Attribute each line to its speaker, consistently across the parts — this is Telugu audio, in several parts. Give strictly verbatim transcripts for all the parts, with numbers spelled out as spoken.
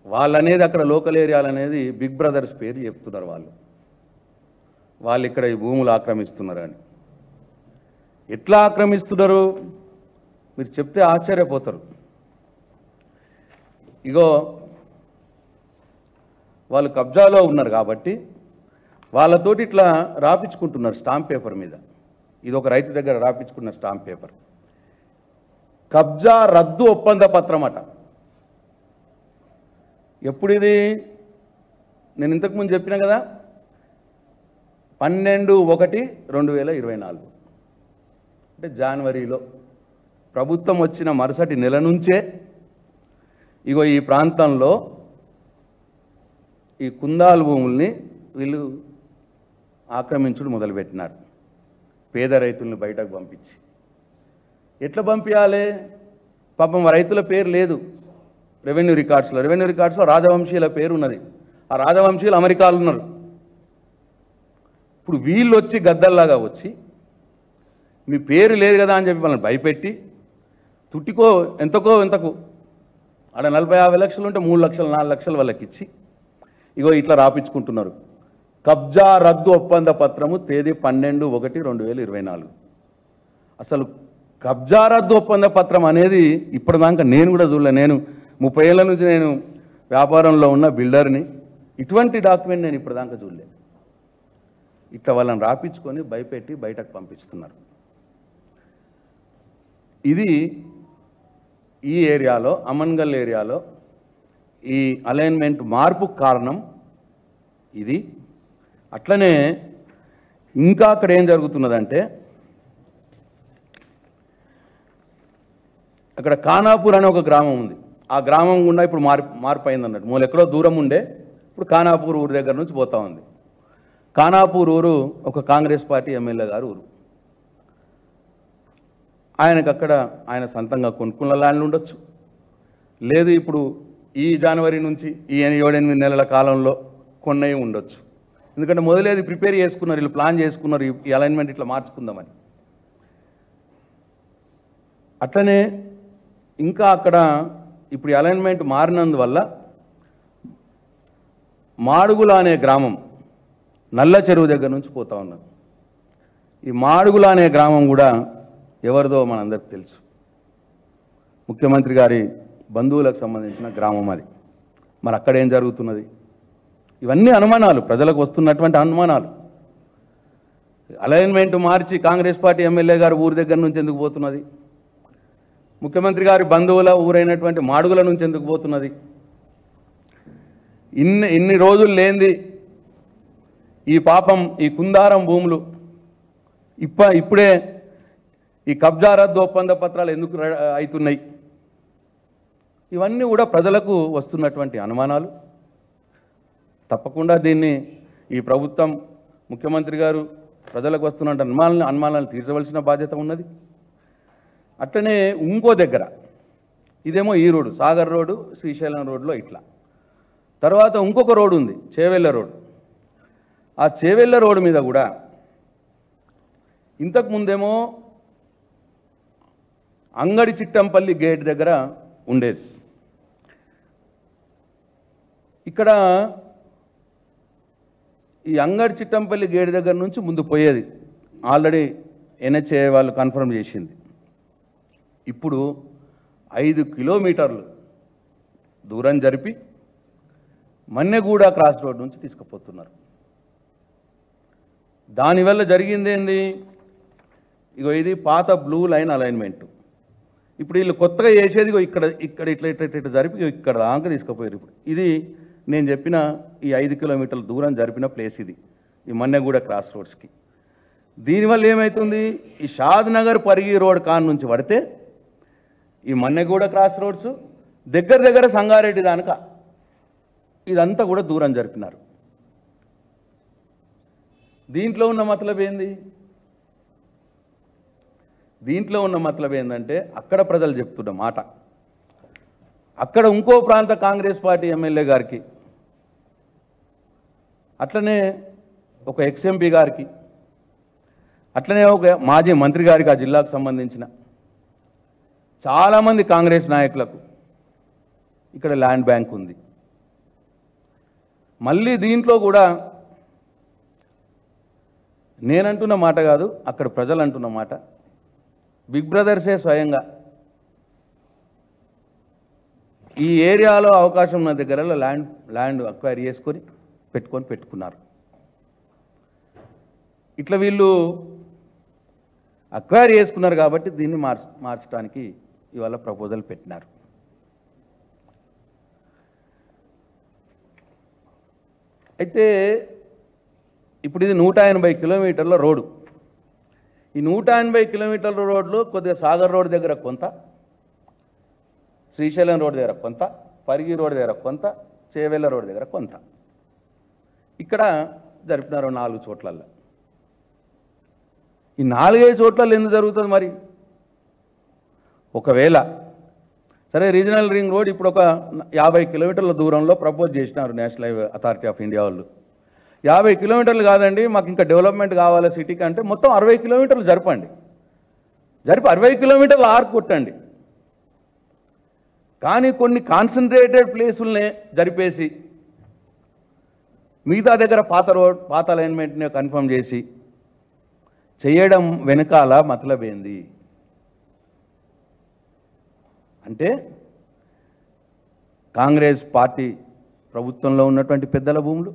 Speaker 1: వాళ్ళనేది అక్కడ లోకల్ ఏరియాలు అనేది బిగ్ బ్రదర్స్ పేరు చెప్తున్నారు. వాళ్ళు వాళ్ళు ఇక్కడ ఈ భూములు ఆక్రమిస్తున్నారని. ఎట్లా ఆక్రమిస్తున్నారు మీరు చెప్తే ఆశ్చర్యపోతారు. ఇగో వాళ్ళు కబ్జాలో ఉన్నారు కాబట్టి వాళ్ళతోటి ఇట్లా రాపించుకుంటున్నారు స్టాంప్ పేపర్ మీద. ఇది ఒక రైతు దగ్గర రాపించుకున్న స్టాంప్ పేపర్. కబ్జా రద్దు ఒప్పంద పత్రం అట. ఎప్పుడు ఇది? నేను ఇంతకుముందు చెప్పినా కదా, పన్నెండు ఒకటి రెండు వేల ఇరవై నాలుగు అంటే జనవరిలో ప్రభుత్వం వచ్చిన మరుసటి నెల నుంచే ఇగో ఈ ప్రాంతంలో ఈ కుందాలు భూముల్ని వీళ్ళు ఆక్రమించుడు మొదలుపెట్టినారు. పేద రైతుల్ని బయటకు పంపించి. ఎట్లా పంపించాలి? పాపం రైతుల పేరు లేదు రెవెన్యూ రికార్డ్స్లో. రెవెన్యూ రికార్డ్స్లో రాజవంశీయుల పేరు ఉన్నది. ఆ రాజవంశీయులు అమెరికాలో ఉన్నారు. ఇప్పుడు వీళ్ళు వచ్చి గద్దల్లాగా వచ్చి మీ పేరు లేదు కదా అని చెప్పి వాళ్ళని భయపెట్టి తుట్టికో ఎంతకో ఎంతకు ఆడ నలభై యాభై లక్షలు ఉంటే మూడు లక్షలు నాలుగు లక్షలు వాళ్ళకి ఇచ్చి ఇగో ఇట్లా రాపించుకుంటున్నారు. కబ్జా రద్దు ఒప్పంద పత్రము తేదీ పన్నెండు ఒకటి రెండు వేల ఇరవై నాలుగు. అసలు కబ్జా రద్దు ఒప్పంద పత్రం అనేది ఇప్పటిదాకా నేను కూడా చూడలే. నేను ముప్పై ఏళ్ళ నుంచి నేను వ్యాపారంలో ఉన్న బిల్డర్ని. ఇటువంటి డాక్యుమెంట్ నేను ఇప్పటిదాకా చూడలే. ఇట్లా వాళ్ళని రాపించుకొని భయపెట్టి బయటకు పంపిస్తున్నారు. ఇది ఈ ఏరియాలో అమన్గల్ ఏరియాలో ఈ అలైన్మెంట్ మార్పు కారణం ఇది. అట్లనే ఇంకా అక్కడ ఏం జరుగుతున్నదంటే అక్కడ ఖానాపూర్ అనే ఒక గ్రామం ఉంది. ఆ గ్రామం గుండా ఇప్పుడు మార్పు మార్పు అయింది అన్నట్టు. మూలు ఎక్కడో దూరం ఉండే ఇప్పుడు ఖానాపూర్ ఊరు దగ్గర నుంచి పోతా ఉంది. ఖానాపూర్ ఊరు ఒక కాంగ్రెస్ పార్టీ ఎమ్మెల్యే గారు ఊరు. ఆయనకు అక్కడ ఆయన సొంతంగా కొనుక్కున్న ల్యాండ్లు ఉండొచ్చు, లేదు ఇప్పుడు ఈ జనవరి నుంచి ఈ ఏడెనిమిది నెలల కాలంలో కొన్నవి ఉండొచ్చు. ఎందుకంటే మొదలేది ప్రిపేర్ చేసుకున్నారు, వీళ్ళు ప్లాన్ చేసుకున్నారు ఈ అలైన్మెంట్ ఇట్లా మార్చుకుందామని. అట్లనే ఇంకా అక్కడ ఇప్పుడు ఈ అలైన్మెంట్ మారినందువల్ల మాడుగుల అనే గ్రామం నల్ల చెరువు దగ్గర నుంచి పోతా ఉన్నారు. ఈ మాడుగుల అనే గ్రామం కూడా ఎవరిదో మనందరికి తెలుసు. ముఖ్యమంత్రి గారి బంధువులకు సంబంధించిన గ్రామం అది. మరి అక్కడ ఏం జరుగుతున్నది? ఇవన్నీ అనుమానాలు, ప్రజలకు వస్తున్నటువంటి అనుమానాలు. అలైన్మెంట్ మార్చి కాంగ్రెస్ పార్టీ ఎమ్మెల్యే గారు ఊరి దగ్గర నుంచి ఎందుకు పోతున్నది? ముఖ్యమంత్రి గారి బంధువుల ఊరైనటువంటి మాడుగుల నుంచి ఎందుకు పోతున్నది? ఇన్ని ఇన్ని రోజులు లేనిది ఈ పాపం ఈ కుందారం భూములు ఇప్ప ఇప్పుడే ఈ కబ్జా రద్దు ఒప్పంద పత్రాలు ఎందుకు అవుతున్నాయి? ఇవన్నీ కూడా ప్రజలకు వస్తున్నటువంటి అనుమానాలు. తప్పకుండా దీన్ని ఈ ప్రభుత్వం ముఖ్యమంత్రి గారు ప్రజలకు వస్తున్న అనుమానాలను అనుమానాలను తీర్చవలసిన బాధ్యత ఉన్నది. అట్లనే ఇంకో దగ్గర ఇదేమో ఈ రోడ్డు సాగర్ రోడ్డు శ్రీశైలం రోడ్లో ఇట్లా, తర్వాత ఇంకొక రోడ్డు ఉంది చేవెళ్ళ రోడ్డు. ఆ చేవెళ్ళ రోడ్డు మీద కూడా ఇంతకు ముందేమో అంగడి చిట్టంపల్లి గేట్ దగ్గర ఉండేది. ఇక్కడ ఈ అంగడి చిట్టంపల్లి గేట్ దగ్గర నుంచి ముందు పోయేది ఆల్రెడీ ఎన్హెచ్ఏ వాళ్ళు కన్ఫర్మ్ చేసింది. ఇప్పుడు ఐదు కిలోమీటర్లు దూరం జరిపి మన్నెగూడ క్రాస్ రోడ్ నుంచి తీసుకుపోతున్నారు. దానివల్ల జరిగింది ఏంది? ఇగో ఇది పాత బ్లూ లైన్ అలైన్మెంట్. ఇప్పుడు వీళ్ళు కొత్తగా చేసేది ఇక్కడ ఇక్కడ ఇట్లా ఇట్లా ఇట్లా జరిపి ఇక్కడ దాకా తీసుకుపోయారు. ఇప్పుడు ఇది నేను చెప్పిన ఈ ఐదు కిలోమీటర్ల దూరం జరిపిన ప్లేస్ ఇది, ఈ మన్నెగూడ క్రాస్ రోడ్స్కి. దీనివల్ల ఏమవుతుంది? ఈ షాద్ నగర్ పరిగి రోడ్ కాన్ నుంచి పడితే ఈ మన్నెగూడ క్రాస్ రోడ్స్ దగ్గర దగ్గర సంగారెడ్డి దానిక ఇదంతా కూడా దూరం జరిపినారు. దీంట్లో ఉన్న మతలబ్ ఏంది? దీంట్లో ఉన్న మతలబ్ ఏంటంటే అక్కడ ప్రజలు చెప్తున్న మాట, అక్కడ ఇంకో ప్రాంత కాంగ్రెస్ పార్టీ ఎమ్మెల్యే గారికి, అట్లనే ఒక ఎక్స్ఎంపీ గారికి, అట్లనే ఒక మాజీ మంత్రి గారికి, ఆ జిల్లాకు సంబంధించిన చాలామంది కాంగ్రెస్ నాయకులకు ఇక్కడ ల్యాండ్ బ్యాంక్ ఉంది. మళ్ళీ దీంట్లో కూడా నేనంటున్న మాట కాదు, అక్కడ ప్రజలు అంటున్న మాట. బిగ్ బ్రదర్సే స్వయంగా ఈ ఏరియాలో అవకాశం ఉన్న దగ్గర ల్యాండ్ ల్యాండ్ అక్వైర్ చేసుకొని పెట్టుకొని పెట్టుకున్నారు. ఇట్లా వీళ్ళు అక్వైర్ చేసుకున్నారు కాబట్టి దీన్ని మార్చ మార్చడానికి ఇవాళ ప్రపోజల్ పెట్టినారు. అయితే ఇప్పుడు ఇది నూట ఎనభై కిలోమీటర్ల రోడ్డు. ఈ నూట ఎనభై కిలోమీటర్ల రోడ్లు కొద్దిగా సాగర్ రోడ్ దగ్గర కొంత, శ్రీశైలం రోడ్ దగ్గర కొంత, పరిగి రోడ్ దగ్గర కొంత, చేవెళ్ళ రోడ్ దగ్గర కొంత, ఇక్కడ జరిపినారు నాలుగు చోట్లల్లో. ఈ నాలుగైదు చోట్లలో ఎందుకు జరుగుతుంది మరి? ఒకవేళ సరే రీజనల్ రింగ్ రోడ్ ఇప్పుడు ఒక యాభై కిలోమీటర్ల దూరంలో ప్రపోజ్ చేసినారు National Highway Authority of India వాళ్ళు. యాభై కిలోమీటర్లు కాదండి మాకు ఇంకా డెవలప్మెంట్ కావాలి సిటీకి అంటే మొత్తం అరవై కిలోమీటర్లు జరపండి, జరిపి అరవై కిలోమీటర్లు ఆర్క్ కొట్టండి. కానీ కొన్ని కాన్సన్ట్రేటెడ్ ప్లేసులనే జరిపేసి మిగతా దగ్గర పాత రోడ్ పాత అలైన్మెంట్ని కన్ఫర్మ్ చేసి చేయడం వెనకాల మతలబేంది అంటే కాంగ్రెస్ పార్టీ ప్రభుత్వంలో ఉన్నటువంటి పెద్దల భూములు,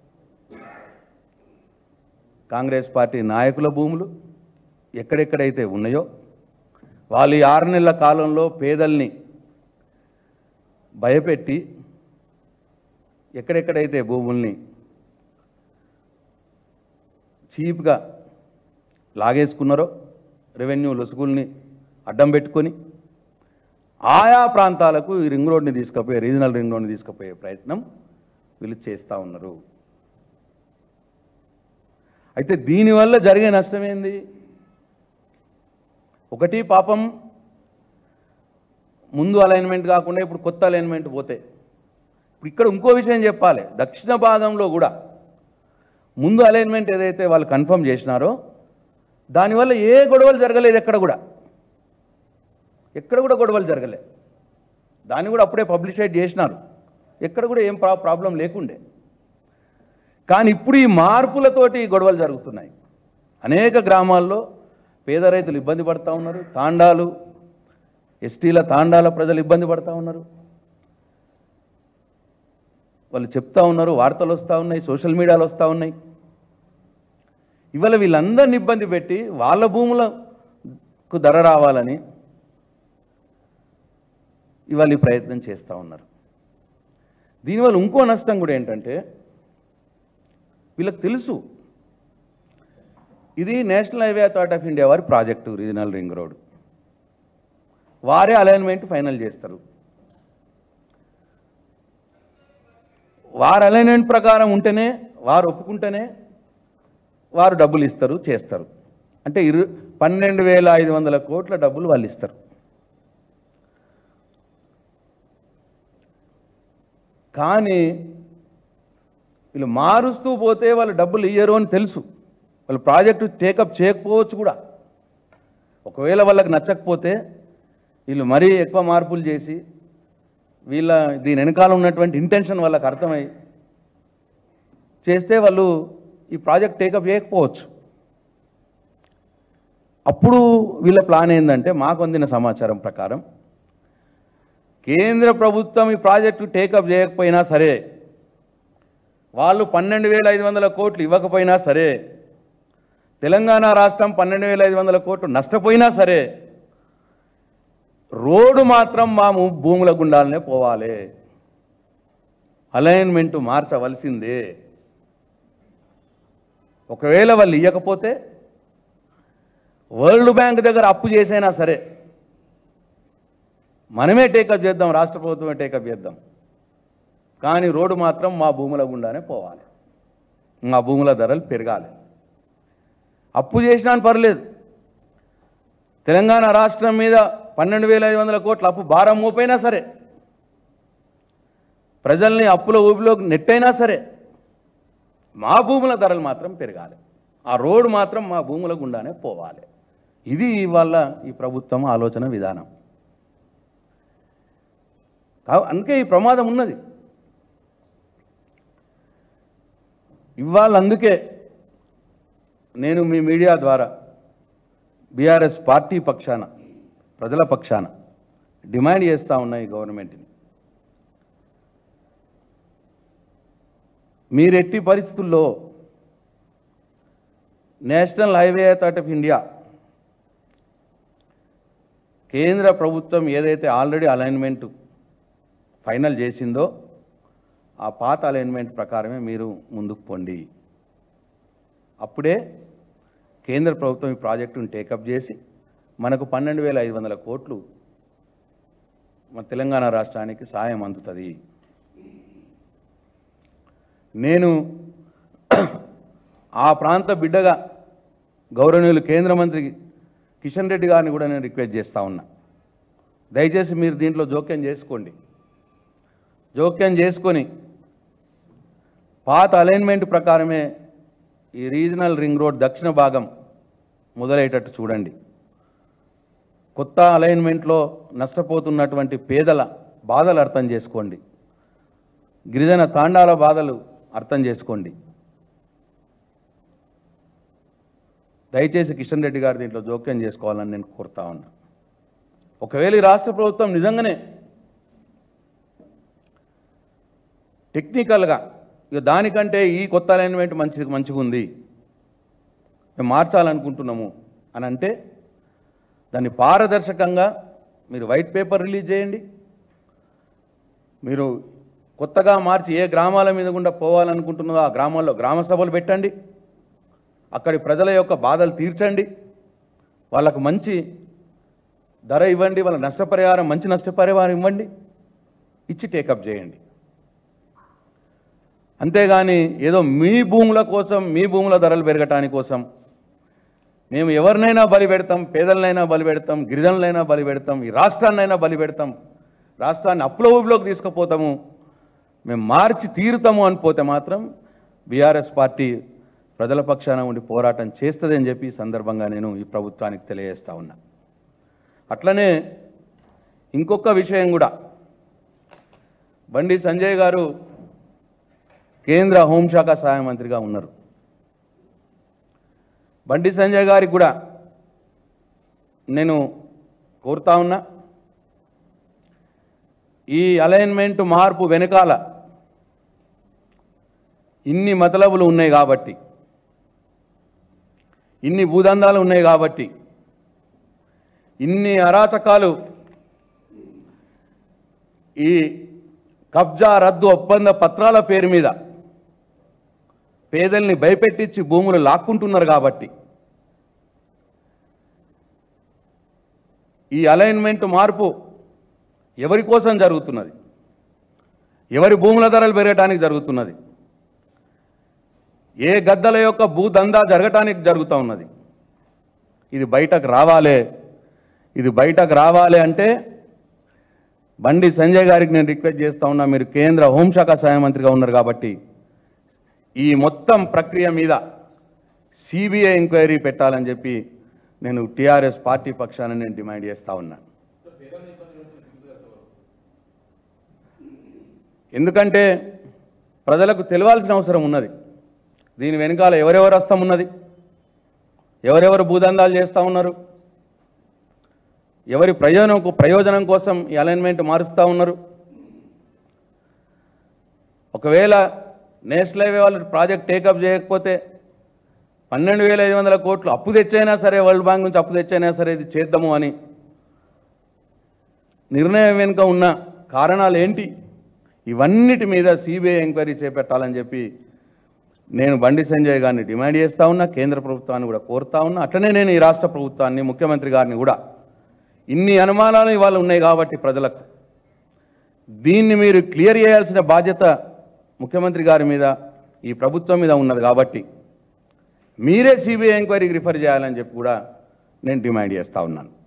Speaker 1: కాంగ్రెస్ పార్టీ నాయకుల భూములు ఎక్కడెక్కడైతే ఉన్నాయో వాళ్ళు ఈ ఆరు నెలల కాలంలో పేదల్ని భయపెట్టి ఎక్కడెక్కడైతే భూముల్ని చీప్గా లాగేసుకున్నారో రెవెన్యూ లొసుగుల్ని అడ్డం పెట్టుకొని ఆయా ప్రాంతాలకు ఈ రింగ్ రోడ్ని తీసుకుపోయే రీజనల్ రింగ్ రోడ్ని తీసుకుపోయే ప్రయత్నం వీళ్ళు చేస్తూ ఉన్నారు. అయితే దీనివల్ల జరిగే నష్టం ఏంది? ఒకటి పాపం ముందు అలైన్మెంట్ కాకుండా ఇప్పుడు కొత్త అలైన్మెంట్ పోతే ఇప్పుడు ఇక్కడ ఇంకో విషయం చెప్పాలి. దక్షిణ భాగంలో కూడా ముందు అలైన్మెంట్ ఏదైతే వాళ్ళు కన్ఫర్మ్ చేసినారో దానివల్ల ఏ గొడవలు జరగలేదు, ఎక్కడ కూడా ఎక్కడ కూడా గొడవలు జరగలే. దాన్ని కూడా అప్పుడే పబ్లిషైడ్ చేసినారు, ఎక్కడ కూడా ఏం ప్రా ప్రాబ్లం లేకుండే. కానీ ఇప్పుడు ఈ మార్పులతోటి గొడవలు జరుగుతున్నాయి. అనేక గ్రామాల్లో పేద రైతులు ఇబ్బంది పడుతూ ఉన్నారు, తాండాలు ఎస్టీల తాండాల ప్రజలు ఇబ్బంది పడుతూ ఉన్నారు. వాళ్ళు చెప్తా ఉన్నారు, వార్తలు వస్తూ ఉన్నాయి, సోషల్ మీడియాలో వస్తూ ఉన్నాయి. ఇవాళ వీళ్ళందరినీ ఇబ్బంది పెట్టి వాళ్ళ భూములకు ధర రావాలని ఇవాళ ఈ ప్రయత్నం చేస్తూ ఉన్నారు. దీనివల్ల ఇంకో నష్టం కూడా ఏంటంటే వీళ్ళకి తెలుసు ఇది National Highway Authority of India వారి ప్రాజెక్టు రీజనల్ రింగ్ రోడ్, వారే అలైన్మెంట్ ఫైనల్ చేస్తారు. వారు అలైన్మెంట్ ప్రకారం ఉంటేనే వారు ఒప్పుకుంటేనే వారు డబ్బులు ఇస్తారు, చేస్తారు. అంటే ఇరు పన్నెండు వేల ఐదు వందల కోట్ల డబ్బులు వాళ్ళు ఇస్తారు. కానీ వీళ్ళు మారుస్తూ పోతే వాళ్ళు డబ్బులు ఇయ్యరు అని తెలుసు. వాళ్ళు ప్రాజెక్టు టేకప్ చేయకపోవచ్చు కూడా. ఒకవేళ వాళ్ళకి నచ్చకపోతే వీళ్ళు మరీ ఎక్కువ మార్పులు చేసి వీళ్ళ దీని వెనకాల ఉన్నటువంటి ఇంటెన్షన్ వాళ్ళకి అర్థమై చేస్తే వాళ్ళు ఈ ప్రాజెక్ట్ టేకప్ చేయకపోవచ్చు. అప్పుడు వీళ్ళ ప్లాన్ ఏంటంటే మాకు అందిన సమాచారం ప్రకారం కేంద్ర ప్రభుత్వం ఈ ప్రాజెక్టు టేకప్ చేయకపోయినా సరే, వాళ్ళు పన్నెండు వేల ఐదు వందల కోట్లు ఇవ్వకపోయినా సరే, తెలంగాణ రాష్ట్రం పన్నెండు వేల ఐదు వందల కోట్లు నష్టపోయినా సరే, రోడ్డు మాత్రం మా భూముల గుండాలనే పోవాలి, అలైన్మెంట్ మార్చవలసిందే. ఒకవేళ వాళ్ళు ఇవ్వకపోతే వరల్డ్ బ్యాంక్ దగ్గర అప్పు చేసైనా సరే మనమే టేకప్ చేద్దాం, రాష్ట్ర ప్రభుత్వమే టేకప్ చేద్దాం, కానీ రోడ్డు మాత్రం మా భూముల గుండానే పోవాలి, మా భూముల ధరలు పెరగాలి. అప్పు చేసినా పర్లేదు, తెలంగాణ రాష్ట్రం మీద పన్నెండు వేల ఐదు వందల కోట్ల అప్పు భారం మోపైనా సరే, ప్రజల్ని అప్పుల ఊపిలోకి నెట్టైనా సరే, మా భూముల ధరలు మాత్రం పెరగాలి, ఆ రోడ్డు మాత్రం మా భూముల గుండానే పోవాలి. ఇది ఇవాళ ఈ ప్రభుత్వం ఆలోచన విధానం. అందుకే ఈ ప్రమాదం ఉన్నది. ఇవాళ అందుకే నేను మీ మీడియా ద్వారా బీఆర్ఎస్ పార్టీ పక్షాన ప్రజల పక్షాన డిమాండ్ చేస్తూ ఉన్నాయి గవర్నమెంట్ని. మీరెట్టి పరిస్థితుల్లో National Highway Authority of India కేంద్ర ప్రభుత్వం ఏదైతే ఆల్రెడీ అలైన్మెంట్ ఫైనల్ చేసిందో ఆ పాత అలైన్మెంట్ ప్రకారమే మీరు ముందుకు పోండి. అప్పుడే కేంద్ర ప్రభుత్వం ఈ ప్రాజెక్టును టేకప్ చేసి మనకు పన్నెండు వేల ఐదు వందల కోట్లు మన తెలంగాణ రాష్ట్రానికి సాయం అందుతుంది. నేను ఆ ప్రాంత బిడ్డగా గౌరవనీయులు కేంద్ర మంత్రి కిషన్ రెడ్డి గారిని కూడా నేను రిక్వెస్ట్ చేస్తూ ఉన్నా, దయచేసి మీరు దీంట్లో జోక్యం చేసుకోండి. జోక్యం చేసుకొని పాత అలైన్మెంట్ ప్రకారమే ఈ రీజనల్ రింగ్ రోడ్ దక్షిణ భాగం మొదలయ్యేటట్టు చూడండి. కొత్త అలైన్మెంట్లో నష్టపోతున్నటువంటి పేదల బాధలు అర్థం చేసుకోండి, గిరిజన తాండాల బాధలు అర్థం చేసుకోండి. దయచేసి కిషన్ రెడ్డి గారు దీంట్లో జోక్యం చేసుకోవాలని నేను కోరుతా ఉన్నా. ఒకవేళ ఈ రాష్ట్ర ప్రభుత్వం నిజంగానే టెక్నికల్గా ఇక దానికంటే ఈ కొత్త అలైన్మెంట్ మంచి మంచిగా ఉంది, మేము మార్చాలనుకుంటున్నాము అని అంటే దాన్ని పారదర్శకంగా మీరు వైట్ పేపర్ రిలీజ్ చేయండి. మీరు కొత్తగా మార్చి ఏ గ్రామాల మీద గుండా పోవాలనుకుంటున్నారో ఆ గ్రామాల్లో గ్రామ సభలు పెట్టండి, అక్కడి ప్రజల యొక్క బాధలు తీర్చండి, వాళ్ళకు మంచి ధర ఇవ్వండి, వాళ్ళ నష్టపరిహారం మంచి నష్టపరిహారం ఇవ్వండి, ఇచ్చి టేకప్ చేయండి. అంతేగాని ఏదో మీ భూముల కోసం మీ భూముల ధరలు పెరగటాని కోసం మేము ఎవరినైనా బలి పెడతాం, పేదలనైనా బలి పెడతాం, గిరిజనులైనా బలి పెడతాం, ఈ రాష్ట్రాన్నైనా బలి పెడతాం, రాష్ట్రాన్ని అప్పుల ఊబిలోకి తీసుకుపోతాము, మేము మార్చి తీరుతాము అనిపోతే మాత్రం బీఆర్ఎస్ పార్టీ ప్రజల పక్షాన ఉండి పోరాటం చేస్తుందని చెప్పి ఈ సందర్భంగా నేను ఈ ప్రభుత్వానికి తెలియజేస్తా ఉన్నా. అట్లనే ఇంకొక విషయం కూడా, బండి సంజయ్ గారు కేంద్ర హోంశాఖ సహాయ మంత్రిగా ఉన్నారు. బండి సంజయ్ గారికి కూడా నేను కోరుతా ఉన్నా, ఈ అలైన్మెంట్ మార్పు వెనకాల ఇన్ని మతలబులు ఉన్నాయి కాబట్టి, ఇన్ని భూదందాలు ఉన్నాయి కాబట్టి, ఇన్ని అరాచకాలు ఈ కబ్జా రద్దు ఒప్పంద పత్రాల పేరు మీద పేదల్ని భయపెట్టించి భూములు లాక్కుంటున్నారు కాబట్టి ఈ అలైన్మెంట్ మార్పు ఎవరి కోసం జరుగుతున్నది, ఎవరి భూముల ధరలు పెరగటానికి జరుగుతున్నది, ఏ గద్దల యొక్క భూదందా జరగటానికి జరుగుతూ ఉన్నది. ఇది బయటకు రావాలి. ఇది బయటకు రావాలి అంటే బండి సంజయ్ గారికి నేను రిక్వెస్ట్ చేస్తూ ఉన్నా, మీరు కేంద్ర హోంశాఖ సహాయ మంత్రిగా ఉన్నారు కాబట్టి ఈ మొత్తం ప్రక్రియ మీద సిబిఐ ఎంక్వైరీ పెట్టాలని చెప్పి నేను టీఆర్ఎస్ పార్టీ పక్షాన నేను డిమాండ్ చేస్తూ ఉన్నాను. ఎందుకంటే ప్రజలకు తెలియాల్సిన అవసరం ఉన్నది, దీని వెనకాల ఎవరెవరు హస్తం ఉన్నది, ఎవరెవరు భూదందాలు చేస్తూ ఉన్నారు, ఎవరి ప్రయోజనం ప్రయోజనం కోసం ఈ అలైన్మెంట్ మారుస్తూ ఉన్నారు. ఒకవేళ నేషనల్ హైవే వాళ్ళు ప్రాజెక్ట్ టేకప్ చేయకపోతే పన్నెండు వేల ఐదు వందల కోట్లు అప్పు తెచ్చైనా సరే, వరల్డ్ బ్యాంక్ నుంచి అప్పు తెచ్చైనా సరే ఇది చేద్దాము అని నిర్ణయం వెనుక ఉన్న కారణాలు ఏంటి, ఇవన్నిటి మీద సిబిఐ ఎంక్వైరీ చేపట్టాలని చెప్పి నేను బండి సంజయ్ గారిని డిమాండ్ చేస్తూ ఉన్నా, కేంద్ర ప్రభుత్వాన్ని కూడా కోరుతా ఉన్నా. అట్లనే నేను ఈ రాష్ట్ర ప్రభుత్వాన్ని, ముఖ్యమంత్రి గారిని కూడా, ఇన్ని అనుమానాలు ఇవాళ ఉన్నాయి కాబట్టి ప్రజలకు దీన్ని మీరు క్లియర్ చేయాల్సిన బాధ్యత ముఖ్యమంత్రి గారి మీద, ఈ ప్రభుత్వం మీద ఉన్నది కాబట్టి మీరే సిబిఐ ఎంక్వైరీకి రిఫర్ చేయాలని చెప్పి కూడా నేను డిమాండ్ చేస్తూ ఉన్నాను.